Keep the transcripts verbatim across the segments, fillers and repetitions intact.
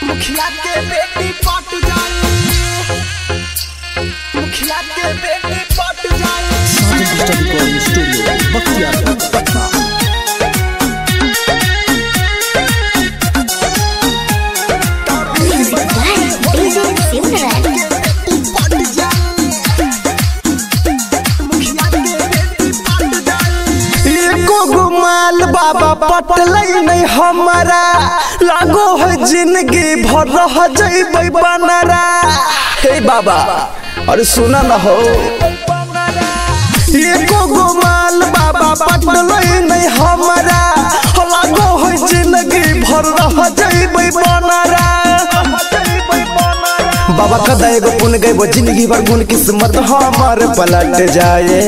मुखिया के बेटी पट जाए, मुखिया के बेटी पट जाए। Sajan digital recording studio Bakhtiyarpur Patna. बाबा पटलै नहीं हमारा लागो है जिंदगी भर रह जइबै बनरा। हे बाबा अरे सुना न हो एको गो माल बाबा पटलै नहीं हमारा लागो है जिंदगी भर रह जइबै बनरा। बाबा कदा एगो पुन गइबो जिंदगी भर गुण किस्मत हमार पलट जाए।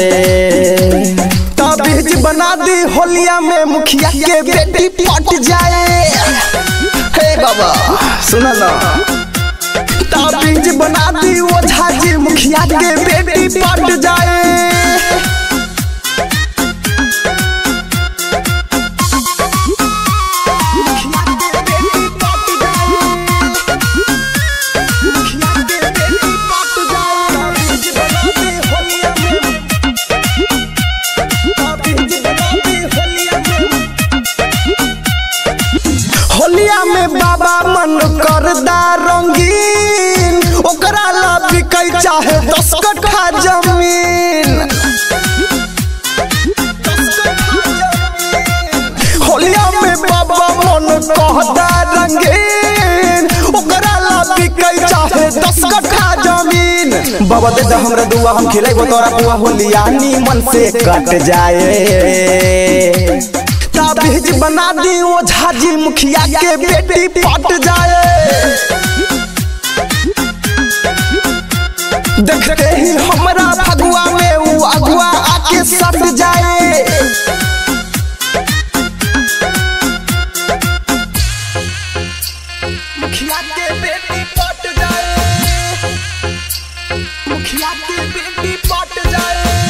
बीज बना दी होलिया में मुखिया के बेटी पट जाए। हे बाबा सुना ना बीज बना दी वो झाजी मुखिया के बेटी पट जाए। होलिया में बाबा मन करदा रंगीन ओकरा ला बिकै चाहे दस कट्ठा जमीन। होलिया में बाबा मन कहदा रंगीन ओकरा ला बिकै चाहे दस कट्ठा जमीन। बाबा दे दा हमरा दुआ हम खिलाइबो तोरा पुआ होलिया नीमन से कट जाए। बीज बना दी वो झाजी मुखिया के बेटी पट जाए। देखते ही हमरा फगुआ में वो अगुआ आके सट जाए। मुखिया के बेटी पट जाए, मुखिया के बेटी पट जाए।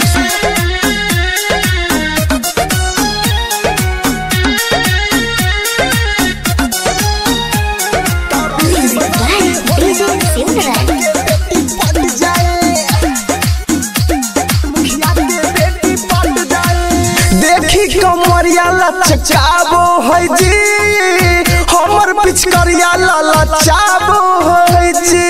देखी कमरिया लचकाबो है जी हमर पिचकरिया ललचाबो है जी।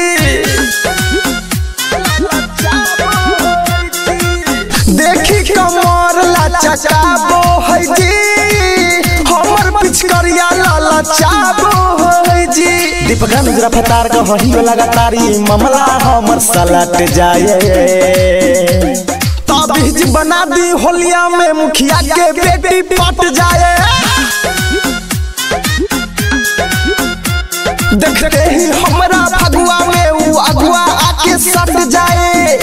देखी कमर लचकाबो है जी हमर पिचकरिया ललचाबो है जी। दीपक अनुजरा फतार का हही लगातारी मामला हमर सलट जाए। बीज बना दी होलिया में मुखिया के बेटी पट जाए। देखते ही हमरा फगुआ में वो अगुआ आके सट जाए।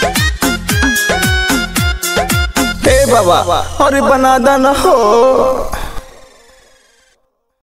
हे बाबा अरे बना दन हो।